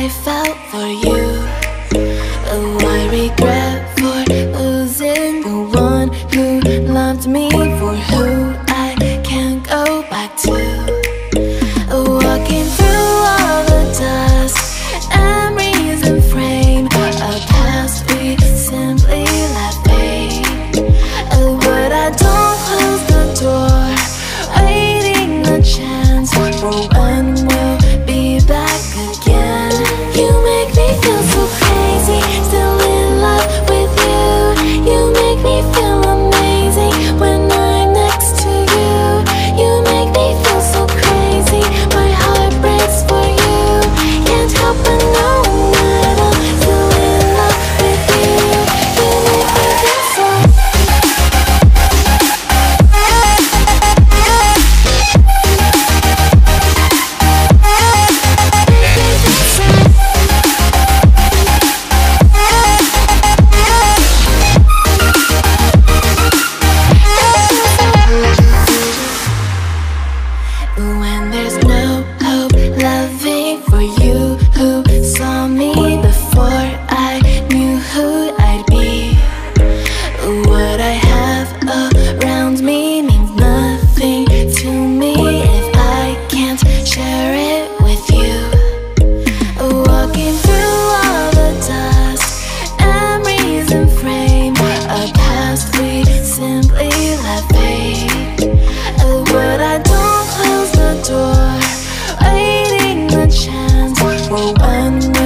I felt for you. Oh, I regret for losing the one who loved me, for who I can't go back to. Walking through all the dust, memories and frame, a past we simply let fade. Oh, but I don't close the door, waiting a chance for when we'll be back again. You make me feel so crazy, still in love with you. You make me feel amazing when I'm next to you. You make me feel so crazy, my heart breaks for you. Can't help but know that I'm still in love with you. You make me feel so. When there's no hope, loving for you who saw me before I knew who I'd be. What I have around me means nothing to me if I can't share it with you. Walking through all the dust, memories and frame, a past we simply let fade. But I don't close the door, waiting a chance for when